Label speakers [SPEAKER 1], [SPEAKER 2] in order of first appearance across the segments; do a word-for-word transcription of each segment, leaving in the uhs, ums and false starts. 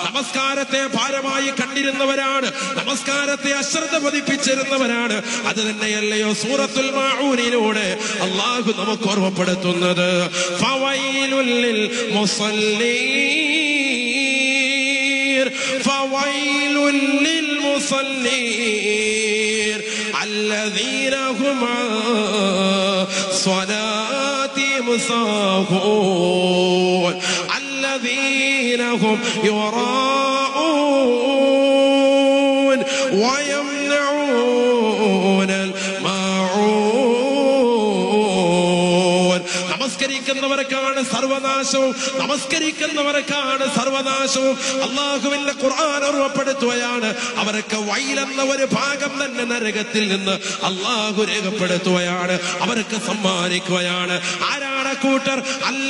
[SPEAKER 1] നമസ്കാരത്തെ ഭാരമായി കണ്ടിരുന്നവരാണ്, നമസ്കാരത്തെ അശ്രദ്ധ പതിപ്പിച്ചിരുന്നവരാണ്. അത് തന്നെയല്ലയോ സൂറത്തുൽ മാഊനിലൂടെ അല്ലാഹു നമുക്ക് ഓർമ്മപ്പെടുത്തുന്നത്. ഫവൈലുൽ ലിൽ മുസല്ലീൻ ഫവൈലുൽ ലിൽ മുസല്ലീൻ الذين هم عن صلاتهم ساهون الذين هم يراءون ويمنعون الماعون. നമസ്കരിക്കുന്നവർക്കാണ് സർവനാശവും, നമസ്കരിക്കുന്നവർക്കാണ് സർവനാശവും. അല്ലാഹുവിന്റെ ഖുർആൻ ഓർമ്മപ്പെടുത്തുകയാണ്, അവർക്ക് വൈലെന്ന ഒരു ഭാഗം തന്നെ നരകത്തിൽ നിന്ന് അല്ലാഹു രേഖപ്പെടുത്തുകയാണ്, അവർക്ക് സമ്മാനിക്കുകയാണ്. ആരാണ് കൂട്ടർ?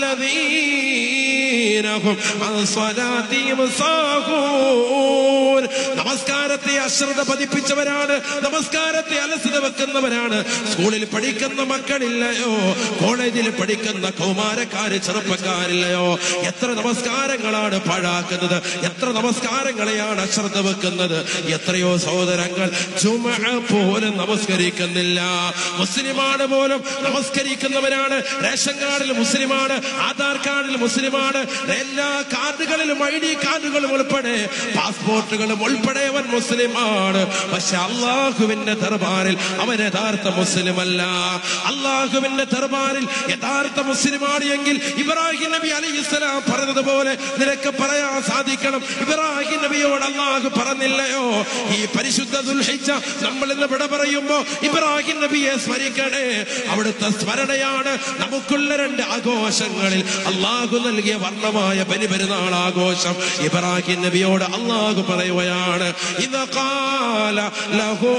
[SPEAKER 1] അല്ലദീനഹും അൻ സ്വലാത്തിഹിം സാഹൂൻ. നമസ്കാരത്തെ അശ്രദ്ധ പതിപ്പിച്ചവരാണ്, നമസ്കാരത്തെ അലസത വെക്കുന്നവരാണ്. സ്കൂളിൽ പഠിക്കുന്ന മക്കളില്ലയോ, കോളേജിൽ പഠിക്കുന്ന കൗമാരക്കാര് ചെറുപ്പക്കാരില്ലയോ, എത്ര നമസ്കാരങ്ങളാണ് പാഴാക്കുന്നത്, എത്ര നമസ്കാരങ്ങളെയാണ് അശ്രദ്ധ വെക്കുന്നത്. എത്രയോ സഹോദരങ്ങൾ ജുമുഅ പോലും നമസ്കരിക്കുന്നില്ല. മുസ്ലിമാണ് പോലും നമസ്കരിക്കുന്നവരാണ്, റേഷൻ കാർഡിൽ മുസ്ലിമാണ്, ആധാർ കാർഡിൽ മുസ്ലിമാണ്, എല്ലാ കാർഡുകളിലും ഐ ഡി കാർഡുകളും ഉൾപ്പെടെ പാസ്പോർട്ടുകളും ഉൾപ്പെടെ അവൻ മുസ്ലിമാണ്. പക്ഷെ അള്ളാഹുവിന്റെ ദർബാറിൽ അവൻ യഥാർത്ഥ മുസ്ലിമല്ല. അള്ളാഹുവിന്റെ ദർബാറിൽ യഥാർത്ഥ മുസ്ലിമാണ് എങ്കിൽ ഇബ്രാഹിം നബി അലൈഹിസ്സലാം പറഞ്ഞതുപോലെ നിനക്ക് പറയാൻ സാധിക്കണം. ഇബ്രാഹിം നബിയോട് അള്ളാഹു പറഞ്ഞില്ലയോ, ഈ പരിശുദ്ധ ദുൽഹിജ്ജ നമ്മൾ ഇന്ന് വിട പറയുമ്പോ ഇബ്രാഹിം നബിയെ സ്മരിക്കണേ. അവിടുത്തെ സ്മരണയാണ് നമുക്കുള്ള രണ്ട് ആഘോഷങ്ങളിൽ അള്ളാഹു നൽകിയ വർണ്ണമായ ബലിപെരുന്നാൾ ആഘോഷം. ഇബ്രാഹിം നബിയോട് അള്ളാഹു പറയുകയാണ്, ഇദ ഖാല ലഹു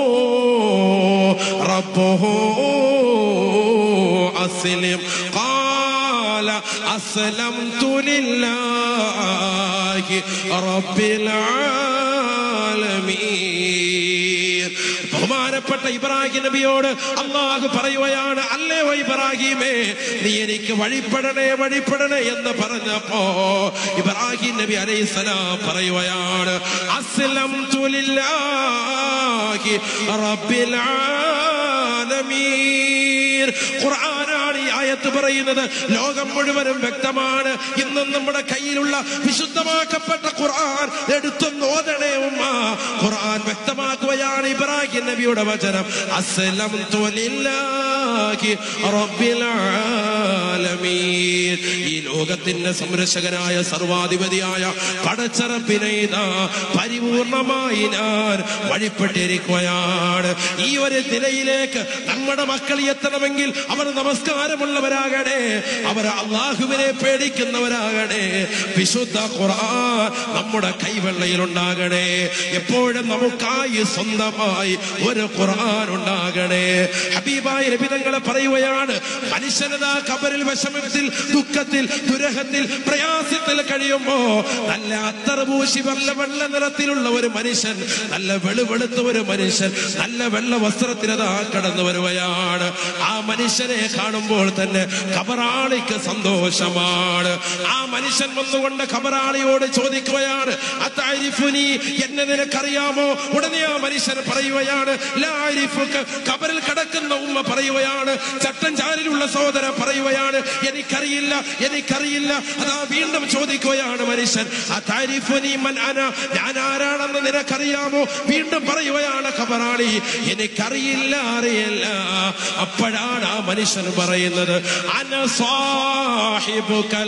[SPEAKER 1] റബ്ബുഹു അസ്ലിം ഖാല അസ്ലംതു ലില്ലാഹി റബ്ബിൽ ആലമീൻ. ബഹുമാനപ്പെട്ട ഇബ്രാഹിം നബിയോട് അള്ളാഹു പറയുകയാണ്, അല്ലയോ ഇബ്രാഹിമേ, നീ എനിക്ക് വഴിപ്പെടണേ വഴിപ്പെടണേ എന്ന് പറഞ്ഞപ്പോ ഇബ്രാഹിം നബി അലൈഹിസ്സലാം പറയുകയാണ്, അസ്ലംതു ലില്ലാഹി റബ്ബിൽ ആലമീൻ. ഖുർആനാണ് ഈ ആയത്ത് പറയുന്നത്. ലോകം മുഴുവനും വ്യക്തമാണ്. ഇന്നും നമ്മുടെ കയ്യിലുള്ള വിശുദ്ധമാക്കപ്പെട്ട ഖുർആൻ എടുത്തൊന്ന് ഓതണേ ഉമ്മ. ഖുർആൻ വ്യക്തമാക്കുകയാണ് ഇബ്രാഹിം നബിയുടെ വചനം, അസ്ലംതു ലില്ലാഹി റബ്ബിൽ ആലമീൻ. ഈ ലോകത്തിന്റെ സംരക്ഷകനായ സർവാധിപതിയായ പടച്ചറപ്പിനെ ഇതാ പരിപൂർണമായി ഞാൻ വഴിപ്പെട്ടിരിക്കുകയാണ്. ഈ ഒരു നിലയിലേക്ക് നമ്മുടെ മക്കൾ എത്തണമെങ്കിൽ അവർ നമസ്കാരമുള്ളവരാകണേ, അവർ അള്ളാഹുവിനെ പേടിക്കുന്നവരാകണേ. വിശുദ്ധ ഖുർആൻ നമ്മുടെ കൈവെള്ളയിൽ ഉണ്ടാകണേ. എപ്പോഴും നമുക്കായി സ്വന്തമായി ഒരു ഖുർആൻ ഉണ്ടാകണേ. ഹബീബായ നബി തങ്ങൾ പറയുകയാണ്, മനുഷ്യനതാ ഖബറിൽ വിഷമത്തിൽ, ദുഃഖത്തിൽ, ദുരഹത്തിൽ, പ്രയാസത്തിൽ കഴിയുമ്പോ നല്ല അത്തർപൂശി വെള്ള വെള്ള നിറത്തിലുള്ള ഒരു മനുഷ്യൻ, നല്ല വെളുവെളുത്ത ഒരു മനുഷ്യൻ, നല്ല വെള്ള വസ്ത്രത്തിനതാ കടന്നു വരുകയാണ്. ആ മനുഷ്യനെ കാണുമ്പോൾ തന്നെ ഖബറാളിക്ക് സന്തോഷമാണ്. ആ മനുഷ്യൻ വന്നുകൊണ്ട് ഖബറാളിയോട് ചോദിക്കുകയാണ്, അതഅരിഫുനി, എന്നെ നിനക്കറിയാമോ? ഉടനെ ആ മനുഷ്യൻ പറയുകയാണ്, ലാ അരിഫുക. ഖബറിൽ കിടക്കുന്ന ഉമ്മ പറയുകയാണ്, ചട്ടഞ്ചാലിലുള്ള സഹോദര പറയുകയാണ്, എനിക്കറിയില്ല എനിക്കറിയില്ല. അതാ വീണ്ടും ചോദിക്കുകയാണ് മനുഷ്യൻ, അതഅരിഫുനി മൻ അന, ഞാൻ ആരാണെന്ന് നിനക്കറിയാമോ? വീണ്ടും പറയുകയാണ് ഖബറാളി, എനിക്കറിയില്ല അറിയില്ല. അപ്പോഴാണ് ആ മനുഷ്യൻ പറയുന്നത്, അന സാഹിബുകൽ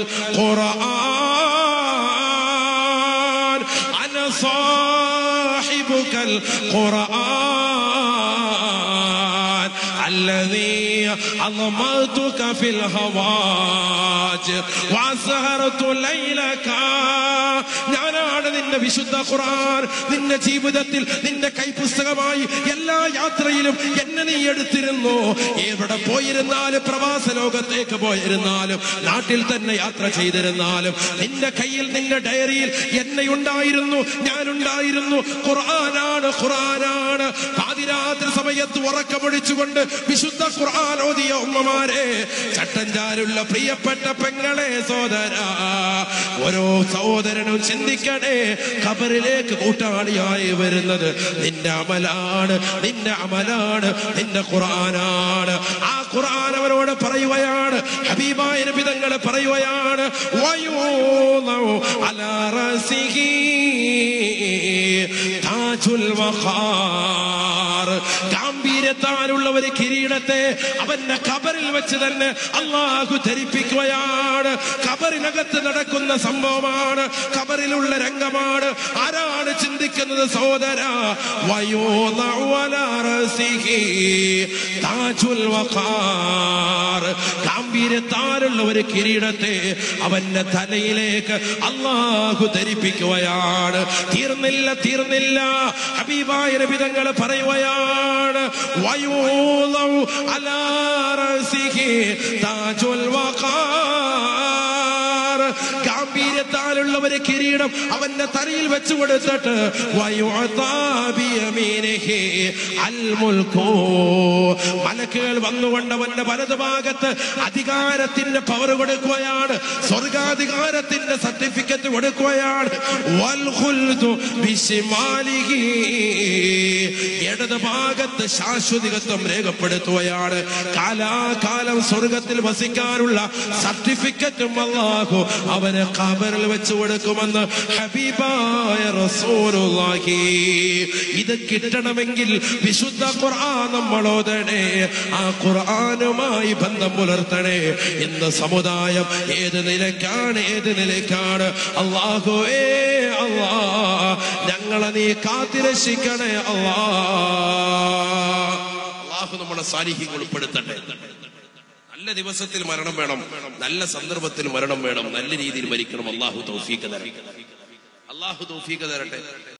[SPEAKER 1] ഖുർആൻ, അന സാഹിബുകൽ ഖുർആൻ الذي أضمرتك في الهواجر وسهرت ليلك. ഞാനാണ് നിന്റെ വിശുദ്ധ ഖുർആൻ. നിന്റെ ജീവിതത്തിൽ നിന്റെ കൈപുസ്തകമായി എല്ലാ യാത്രയിലും എന്നെ നീ എടുത്തിരുന്നു. എവിടെ പോയിരുന്നാലും, പ്രവാസ ലോകത്തേക്ക് പോയിരുന്നാലും, നാട്ടിൽ തന്നെ യാത്ര ചെയ്തിരുന്നാലും, നിന്റെ കയ്യിൽ നിന്റെ ഡയറിയിൽ എന്നെ ഉണ്ടായിരുന്നു, ഞാനുണ്ടായിരുന്നു. ഖുർആനാണ് ഖുർആനാണ്. പാതിരാത്രി സമയത്ത് ഉറക്കമൊഴിച്ചുകൊണ്ട് വിശുദ്ധ ഖുർആൻ ഓതിയ ഉമ്മമാരെ, ചട്ടഞ്ചാലുള്ള പ്രിയപ്പെട്ട പെങ്ങളെ, സോദര, ഓരോ സഹോദരനും ചിന്തിക്കണേ, ഖബറിലേക്ക് കൂട്ടാളിയായി വരുന്നത് നിന്റെ അമലാണ്, നിന്റെ അമലാണ്, നിന്റെ ഖുർആനാണ്. ആ ഖുർആൻ അവരോട് പറയുകയാണ്, ഹബീബായ നബി തങ്ങൾ പറയുകയാണ്, വയൂളു അലാ റസിഹി താജുൽ വഖാർ. ഗാംഭീര്യത്താലുള്ള ഒരു കിരീടത്തെ അവന്റെ ഖബറിൽ വെച്ച് തന്നെ അല്ലാഹു ധരിപ്പിക്കുകയാണ്. ഖബറിനകത്ത് നടക്കുന്ന സംഭവമാണ്, ഖബറിലുള്ള രംഗമാണ്. ആരാണ് ചിന്തിക്കുന്നത് സഹോദര? വയൂളു അലാ റസിഹി താജുൽ വഖാർ. ഗാംഭീര്യത്താലുള്ള ഒരു കിരീടത്തെ അവന്റെ തലയിലേക്ക് അല്ലാഹു ധരിപ്പിക്കുകയാണ്. തീർന്നില്ല തീർന്നില്ല ഹബീബായ നബി തങ്ങൾ പറയുകയാണ്, വയൂളു അലാ റസിഹി താജുൽ വഖാർ. ഗാംഭീര്യത്താലുള്ള ഒരു കിരീടം അവന്റെ തലയിൽ വെച്ചു കൊടുത്തിട്ട് വയുഅതാ ബിയമീനിഹി അൽ മുൽകു. മലക്കുകൾ വന്നുകൊണ്ട് അവന്റെ വലതുഭാഗത്ത് അധികാരത്തിന്റെ പവർ കൊടുക്കുകയാണ്, സ്വർഗാധികാരത്തിന്റെ സർട്ടിഫിക്കറ്റ് കൊടുക്കുകയാണ്. വൽ ഖുൽദു ബിശിമാലിഹി. ഇടത് ഭാഗത്ത് ശാശ്വതികത്വം രേഖപ്പെടുത്തുകയാണ്. കാലാകാലം സ്വർഗത്തിൽ വസിക്കാനുള്ള സർട്ടിഫിക്കറ്റും അല്ലാഹു അവന് ഖബറിൽ വെച്ച് കൊടുക്കുമെന്ന് ഹബീബായ റസൂലുള്ളാഹി. ഇത് കിട്ടണമെങ്കിൽ വിശുദ്ധ ഖുർആൻ നമ്മൾ ഓതണേ, ആ ഖുർആനുമായി ബന്ധം പുലർത്തണേ. ഇന്ന് സമുദായം ഏത് നിലയ്ക്കാണ് ഏത് നിലയ്ക്കാണ് അല്ലാഹുവേ അല്ലാ, ഞങ്ങളെ നീ കാത്തിരക്ഷിക്കണേ അല്ലാ. അല്ലാഹു നമ്മളെ സാലിഹീങ്ങൾ ഉൾപ്പെടുത്തട്ടെ. നല്ല ദിവസത്തിൽ മരണം വേണം, നല്ല സന്ദർഭത്തിൽ മരണം വേണം, നല്ല രീതിയിൽ മരിക്കണം. അല്ലാഹു തൗഫീഖ് തരട്ടെ, അല്ലാഹു തൗഫീഖ് തരട്ടെ.